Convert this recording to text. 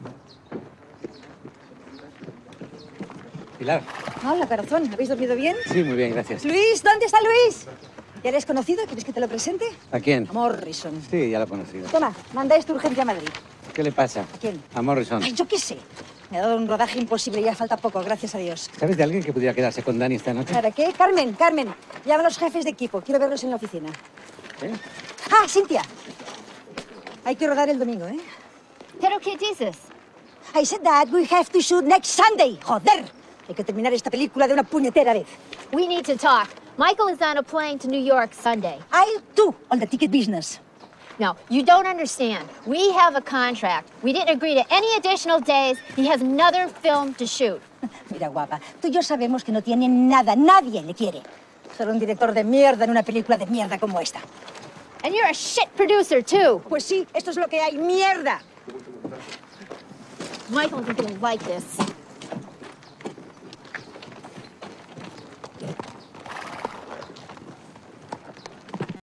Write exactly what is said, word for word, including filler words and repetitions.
Pilar. Hola, corazón. ¿Habéis dormido bien? Sí, muy bien, gracias. Luis, ¿dónde está Luis? ¿Ya eres conocido? ¿Quieres que te lo presente? ¿A quién? A Morrison. Sí, ya lo he conocido. Toma, manda esto urgente a Madrid. ¿Qué le pasa? ¿A quién? A Morrison. Ay, yo qué sé. Me ha dado un rodaje imposible y ya falta poco, gracias a Dios. ¿Sabes de alguien que pudiera quedarse con Dani esta noche? ¿Para qué? Carmen, Carmen. Llama a los jefes de equipo. Quiero verlos en la oficina. ¿Eh? Ah, Cintia. Hay que rodar el domingo, ¿eh? ¿Pero qué dices? I said that we have to shoot next Sunday. ¡Joder! Hay que terminar esta película de una puñetera vez. We need to talk. Michael is on a plane to New York Sunday. I too, on the ticket business. No, you don't understand. We have a contract. We didn't agree to any additional days. He has another film to shoot. Mira, guapa, tú y yo sabemos que no tiene nada, nadie le quiere. Solo un director de mierda en una película de mierda como esta. And you're a shit producer, too. Pues sí, esto es lo que hay, mierda. Michael isn't gonna like this.